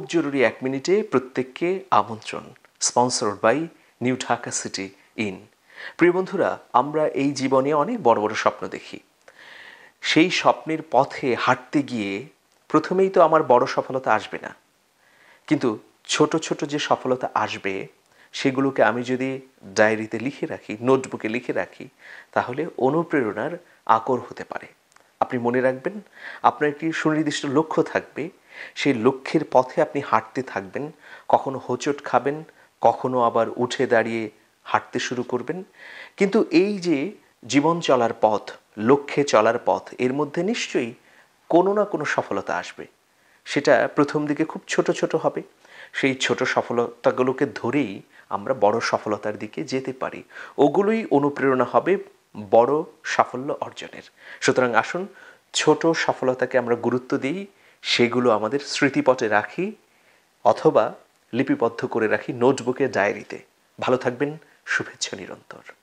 জরুরি 1 মিনিটে প্রত্যেককে আমন্ত্রণ। Sponsored by new Dhaka city inn. প্রিয় বন্ধুরা, আমরা এই জীবনে অনেক বড় বড় স্বপ্ন দেখি। সেই স্বপ্নের পথে হাঁটতে গিয়ে প্রথমেই তো আমার বড় সফলতা আসবে না, কিন্তু ছোট ছোট যে সফলতা আসবে সেগুলোকে আমি যদি ডায়েরিতে লিখে রাখি, নোটবুকে লিখে রাখি, তাহলে অনুপ্রেরণার আকর হতে পারে। আপনি মনে রাখবেন, আপনার একটি সুনির্দিষ্ট লক্ষ্য থাকবে, সেই লক্ষ্যের পথে আপনি হাঁটতে থাকবেন। কখনো হোঁচট খাবেন, কখনো আবার উঠে দাঁড়িয়ে হাঁটতে শুরু করবেন। কিন্তু এই যে জীবন চলার পথ, লক্ষ্যে চলার পথ, এর মধ্যে নিশ্চয়ই কোনো না কোনো সফলতা আসবে। সেটা প্রথম দিকে খুব ছোট ছোট হবে। সেই ছোট সফলতাগুলোকে ধরেই আমরা বড় সফলতার দিকে যেতে পারি। ওগুলোই অনুপ্রেরণা হবে বড় সাফল্য অর্জনের। সুতরাং আসুন ছোট সফলতাকে আমরা গুরুত্ব দিই, সেগুলো আমাদের স্মৃতিপটে রাখি অথবা লিপিবদ্ধ করে রাখি নোটবুকে, ডায়েরিতে। ভালো থাকবেন, শুভেচ্ছা নিরন্তর।